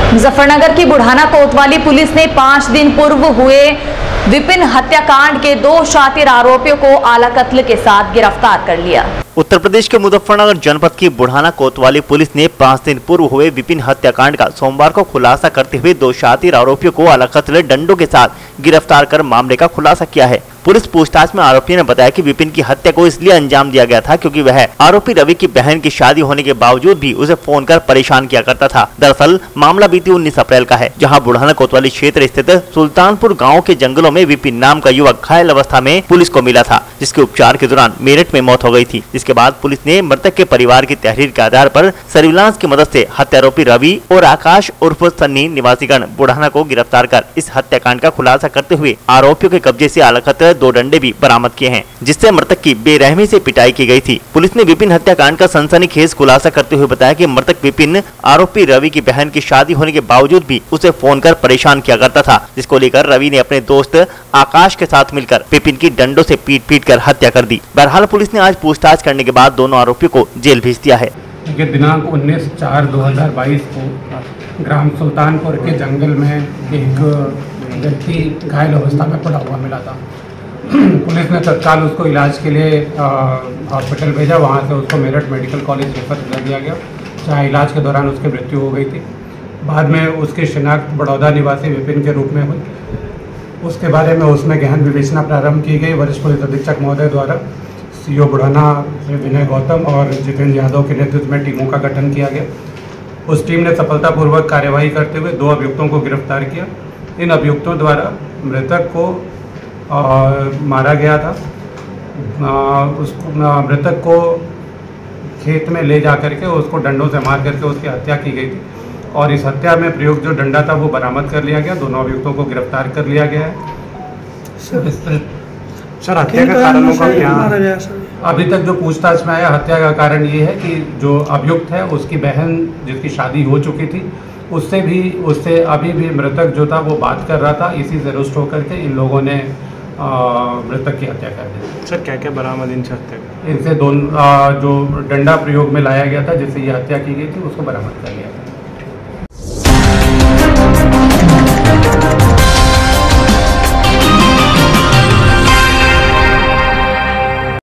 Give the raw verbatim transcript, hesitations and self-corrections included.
मुजफ्फरनगर की बुढ़ाना कोतवाली पुलिस ने पांच दिन पूर्व हुए विपिन हत्याकांड के दो शातिर आरोपियों को आला कत्ल के साथ गिरफ्तार कर लिया। उत्तर प्रदेश के मुजफ्फरनगर जनपद की बुढ़ाना कोतवाली पुलिस ने पाँच दिन पूर्व हुए विपिन हत्याकांड का सोमवार को खुलासा करते हुए दो शातिर आरोपियों को आला कत्ल डंडों के साथ गिरफ्तार कर मामले का खुलासा किया है। पुलिस पूछताछ में आरोपी ने बताया कि विपिन की हत्या को इसलिए अंजाम दिया गया था क्योंकि वह आरोपी रवि की बहन की शादी होने के बावजूद भी उसे फोन कर परेशान किया करता था। दरअसल मामला बीती उन्नीस अप्रैल का है, जहां बुढ़ाना कोतवाली क्षेत्र स्थित सुल्तानपुर गांव के जंगलों में विपिन नाम का युवक घायल अवस्था में पुलिस को मिला था, जिसके उपचार के दौरान मेरठ में मौत हो गई थी। जिसके बाद पुलिस ने मृतक के परिवार की तहरीर के आधार पर सर्विलांस की मदद से हत्यारोपी रवि और आकाश उर्फ सन्नी निवासीगण बुढ़ाना को गिरफ्तार कर इस हत्याकांड का खुलासा करते हुए आरोपियों के कब्जे से आला कत्ल दो डंडे भी बरामद किए हैं, जिससे मृतक की बेरहमी से पिटाई की गई थी। पुलिस ने विपिन हत्याकांड का सनसनीखेज खुलासा करते हुए बताया कि मृतक विपिन आरोपी रवि की बहन की शादी होने के बावजूद भी उसे फोन कर परेशान किया करता था, जिसको लेकर रवि ने अपने दोस्त आकाश के साथ मिलकर विपिन की डंडों से पीट पीट कर हत्या कर दी। बहरहाल पुलिस ने आज पूछताछ करने के बाद दोनों आरोपियों को जेल भेज दिया है। दिनांक उन्नीस चार दो हजार बाईस को ग्राम सुल्तानपुर के जंगल में एक व्यक्ति घायल अवस्था में पड़ा हुआ मिला था। पुलिस ने तत्काल उसको इलाज के लिए हॉस्पिटल भेजा। वहाँ से उसको मेरठ मेडिकल कॉलेज रेफर कर दिया गया, जहाँ इलाज के दौरान उसकी मृत्यु हो गई थी। बाद में उसकी शिनाख्त बड़ौदा निवासी विपिन के रूप में हुई। उसके बारे में उसमें गहन विवेचना प्रारंभ की गई। वरिष्ठ पुलिस अधीक्षक महोदय द्वारा सीओ बुढ़ाना विनय गौतम और जितेंद्र यादव के नेतृत्व में टीमों का गठन किया गया। उस टीम ने सफलतापूर्वक कार्यवाही करते हुए दो अभियुक्तों को गिरफ्तार किया। इन अभियुक्तों द्वारा मृतक को आ, मारा गया था। आ, उस मृतक को खेत में ले जा करके उसको डंडों से मार करके उसकी हत्या की गई थी और इस हत्या में प्रयुक्त जो डंडा था वो बरामद कर लिया गया। दोनों अभियुक्तों को गिरफ्तार कर लिया गया है। सर हत्या का कारणों का क्या अभी तक जो पूछताछ में आया, हत्या का कारण ये है कि जो अभियुक्त है उसकी बहन जिसकी शादी हो चुकी थी उससे भी उससे अभी भी मृतक जो था वो बात कर रहा था। इसी से रुष्ट होकर के इन लोगों ने मृतक की हत्या कर दी। सर क्या क्या बरामद इनसे हत्या कर? इनसे दोनों जो डंडा प्रयोग में लाया गया था जिससे ये हत्या की गई थी उसको बरामद कर लिया था।